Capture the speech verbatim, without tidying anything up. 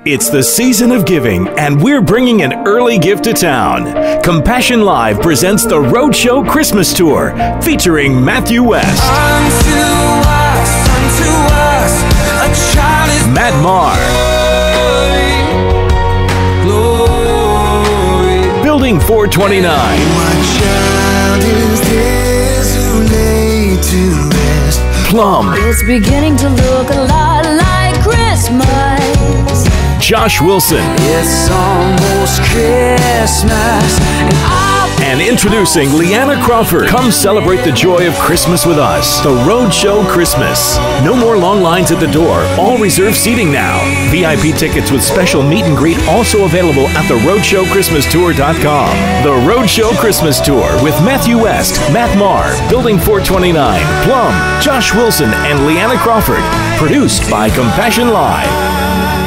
It's the season of giving, and we're bringing an early gift to town. Compassion Live presents the Roadshow Christmas Tour, featuring Matthew West, Unto us, unto us, a child is Matt Maher, glory, glory. Building four twenty-nine, What child is this who laid to rest? Plumb, It's beginning to look a lot like Christmas. Josh Wilson, It's almost Christmas, and I and introducing Leanna Crawford. Come celebrate the joy of Christmas with us. The Roadshow Christmas. No more long lines at the door. All reserved seating now. V I P tickets with special meet and greet also available at the roadshow christmas tour dot com. The Roadshow Christmas Tour with Matthew West, Matt Maher, Building four twenty-nine, Plumb, Josh Wilson, and Leanna Crawford. Produced by Compassion Live.